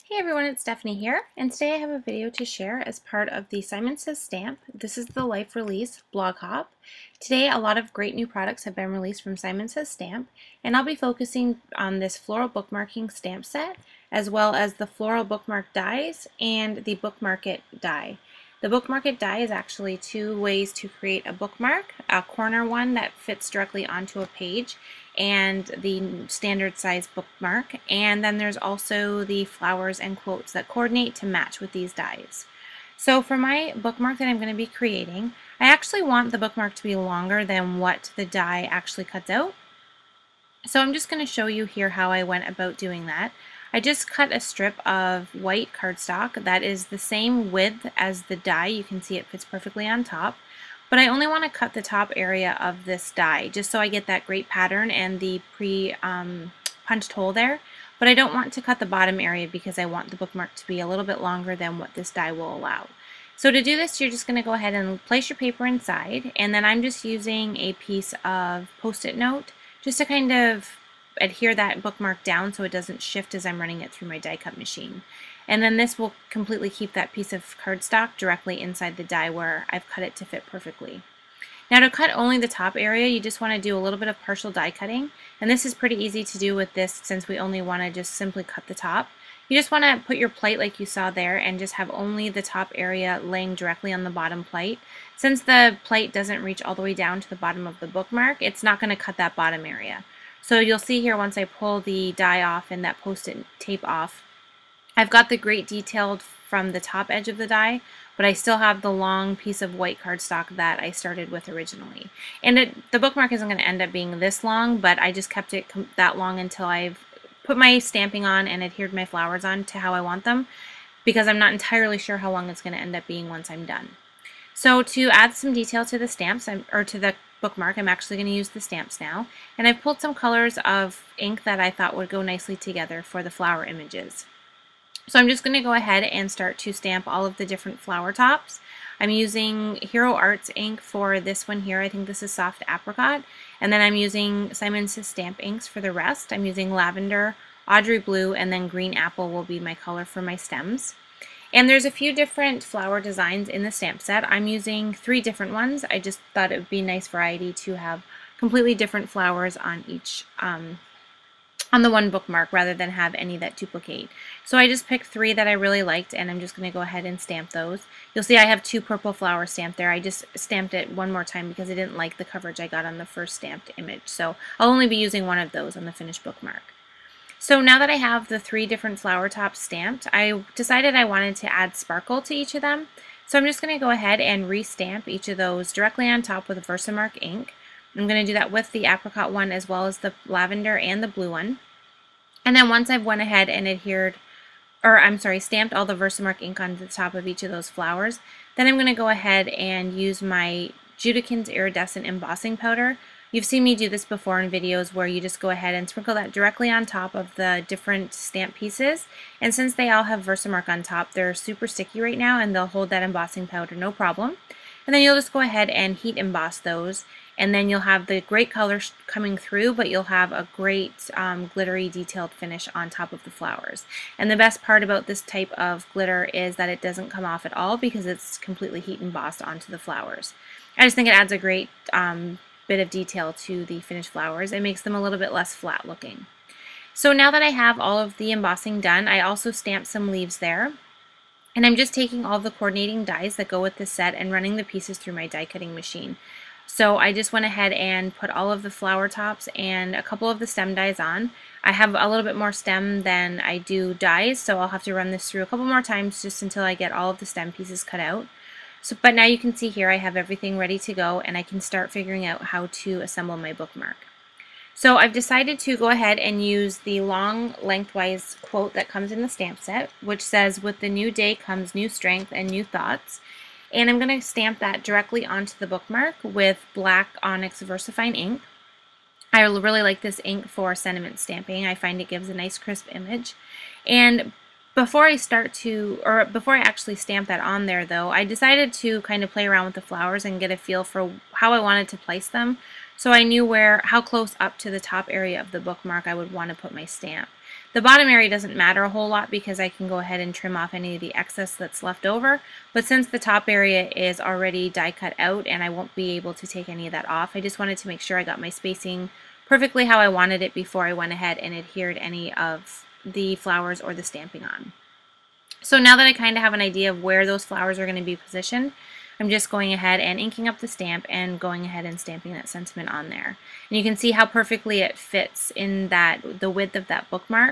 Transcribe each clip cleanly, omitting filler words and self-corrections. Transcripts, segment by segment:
Hey everyone, it's Stephanie here, and today I have a video to share as part of the Simon Says Stamp. This is the Life Release blog hop. Today a lot of great new products have been released from Simon Says Stamp, and I'll be focusing on this floral bookmarking stamp set, as well as the floral bookmark dies and the bookmark it die. The bookmark it die is actually two ways to create a bookmark, a corner one that fits directly onto a page, and the standard size bookmark, and then there's also the flowers and quotes that coordinate to match with these dies. So for my bookmark that I'm going to be creating, I actually want the bookmark to be longer than what the die actually cuts out. So I'm just going to show you here how I went about doing that. I just cut a strip of white cardstock that is the same width as the die. You can see it fits perfectly on top. But I only want to cut the top area of this die just so I get that great pattern and the pre-punched hole there. But I don't want to cut the bottom area because I want the bookmark to be a little bit longer than what this die will allow. So to do this, you're just going to go ahead and place your paper inside, and then I'm just using a piece of Post-it note just to kind of adhere that bookmark down so it doesn't shift as I'm running it through my die cut machine. And then this will completely keep that piece of cardstock directly inside the die where I've cut it to fit perfectly. Now to cut only the top area, you just want to do a little bit of partial die cutting, and this is pretty easy to do with this since we only want to just simply cut the top. You just want to put your plate like you saw there and just have only the top area laying directly on the bottom plate. Since the plate doesn't reach all the way down to the bottom of the bookmark, it's not going to cut that bottom area. So you'll see here once I pull the die off and that Post-it tape off, I've got the great detailed from the top edge of the die, but I still have the long piece of white cardstock that I started with originally. And the bookmark isn't going to end up being this long, but I just kept it that long until I've put my stamping on and adhered my flowers on to how I want them, because I'm not entirely sure how long it's going to end up being once I'm done. So to add some detail to the stamps, or to the bookmark, I'm actually going to use the stamps now. And I've pulled some colors of ink that I thought would go nicely together for the flower images. So I'm just going to go ahead and start to stamp all of the different flower tops. I'm using Hero Arts ink for this one here. I think this is Soft Apricot. And then I'm using Simon Says Stamp inks for the rest. I'm using Lavender, Audrey Blue, and then Green Apple will be my color for my stems. And there's a few different flower designs in the stamp set. I'm using 3 different ones. I just thought it would be a nice variety to have completely different flowers on each on the one bookmark rather than have any that duplicate. So I just picked 3 that I really liked, and I'm just going to go ahead and stamp those. You'll see I have 2 purple flowers stamped there. I just stamped it one more time because I didn't like the coverage I got on the first stamped image. So I'll only be using one of those on the finished bookmark. So now that I have the 3 different flower tops stamped, I decided I wanted to add sparkle to each of them. So I'm just going to go ahead and re-stamp each of those directly on top with Versamark ink. I'm going to do that with the apricot one as well as the lavender and the blue one. And then once I've went ahead and stamped all the Versamark ink on the top of each of those flowers, then I'm going to go ahead and use my Judakins Iridescent Embossing Powder. You've seen me do this before in videos where you just go ahead and sprinkle that directly on top of the different stamp pieces. And since they all have Versamark on top, they're super sticky right now and they'll hold that embossing powder no problem. And then you'll just go ahead and heat emboss those, and then you'll have the great color coming through, but you'll have a great glittery detailed finish on top of the flowers. And the best part about this type of glitter is that it doesn't come off at all because it's completely heat embossed onto the flowers. I just think it adds a great bit of detail to the finished flowers. It makes them a little bit less flat looking. So now that I have all of the embossing done, I also stamped some leaves there. And I'm just taking all the coordinating dies that go with this set and running the pieces through my die cutting machine. So I just went ahead and put all of the flower tops and a couple of the stem dies on. I have a little bit more stem than I do dies, so I'll have to run this through a couple more times just until I get all of the stem pieces cut out. But now you can see here I have everything ready to go, and I can start figuring out how to assemble my bookmark. So I've decided to go ahead and use the long lengthwise quote that comes in the stamp set, which says, "With the new day comes new strength and new thoughts." And I'm going to stamp that directly onto the bookmark with black Onyx VersaFine ink. I really like this ink for sentiment stamping. I find it gives a nice crisp image. And before I actually stamp that on there though, I decided to kind of play around with the flowers and get a feel for how I wanted to place them, so I knew how close up to the top area of the bookmark I would want to put my stamp. The bottom area doesn't matter a whole lot because I can go ahead and trim off any of the excess that's left over, but since the top area is already die cut out and I won't be able to take any of that off, I just wanted to make sure I got my spacing perfectly how I wanted it before I went ahead and adhered any of the flowers or the stamping on. So now that I kind of have an idea of where those flowers are going to be positioned, I'm just going ahead and inking up the stamp and going ahead and stamping that sentiment on there. And you can see how perfectly it fits in the width of that bookmark.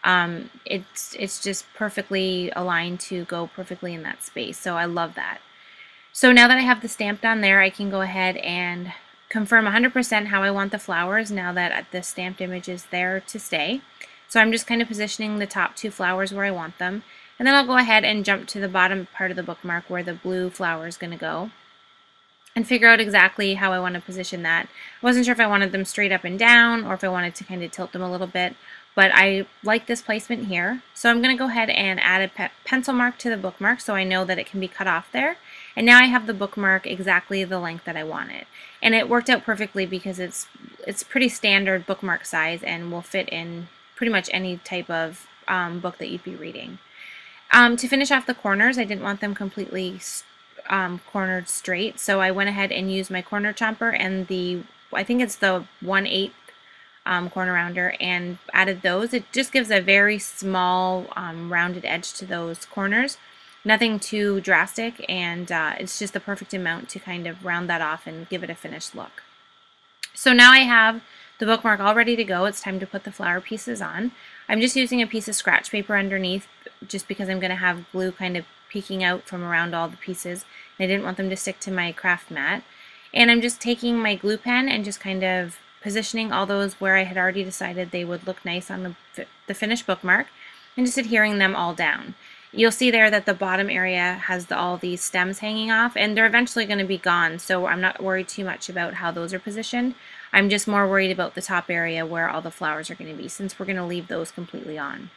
It's just perfectly aligned to go perfectly in that space. So I love that. So now that I have the stamp on there, I can go ahead and confirm 100% how I want the flowers now that the stamped image is there to stay. So I'm just kind of positioning the top 2 flowers where I want them. And then I'll go ahead and jump to the bottom part of the bookmark where the blue flower is going to go and figure out exactly how I want to position that. I wasn't sure if I wanted them straight up and down or if I wanted to kind of tilt them a little bit, but I like this placement here. So I'm going to go ahead and add a pencil mark to the bookmark so I know that it can be cut off there. And now I have the bookmark exactly the length that I wanted. And it worked out perfectly because it's pretty standard bookmark size and will fit in pretty much any type of book that you'd be reading. To finish off the corners, I didn't want them completely cornered straight, so I went ahead and used my corner chomper and I think it's the 1/8 corner rounder, and added those. It just gives a very small rounded edge to those corners. Nothing too drastic, and it's just the perfect amount to kind of round that off and give it a finished look. So now I have the bookmark all ready to go. It's time to put the flower pieces on. I'm just using a piece of scratch paper underneath just because I'm going to have glue kind of peeking out from around all the pieces. I didn't want them to stick to my craft mat. And I'm just taking my glue pen and just kind of positioning all those where I had already decided they would look nice on the finished bookmark and just adhering them all down. You'll see there that the bottom area has all these stems hanging off, and they're eventually going to be gone, so I'm not worried too much about how those are positioned. I'm just more worried about the top area where all the flowers are going to be, since we're going to leave those completely on.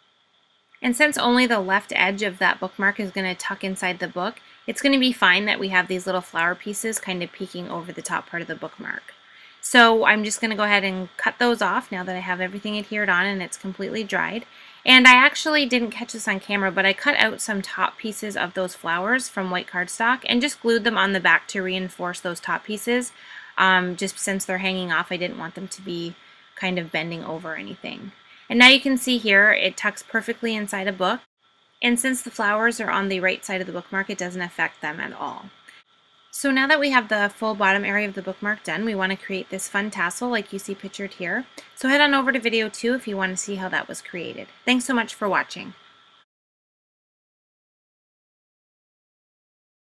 And since only the left edge of that bookmark is going to tuck inside the book, it's going to be fine that we have these little flower pieces kind of peeking over the top part of the bookmark. So I'm just going to go ahead and cut those off now that I have everything adhered on and it's completely dried. And I actually didn't catch this on camera, but I cut out some top pieces of those flowers from white cardstock and just glued them on the back to reinforce those top pieces. Just since they're hanging off, I didn't want them to be kind of bending over or anything. And now you can see here it tucks perfectly inside a book. And since the flowers are on the right side of the bookmark, it doesn't affect them at all. So now that we have the full bottom area of the bookmark done, we want to create this fun tassel like you see pictured here. So head on over to video 2 if you want to see how that was created. Thanks so much for watching.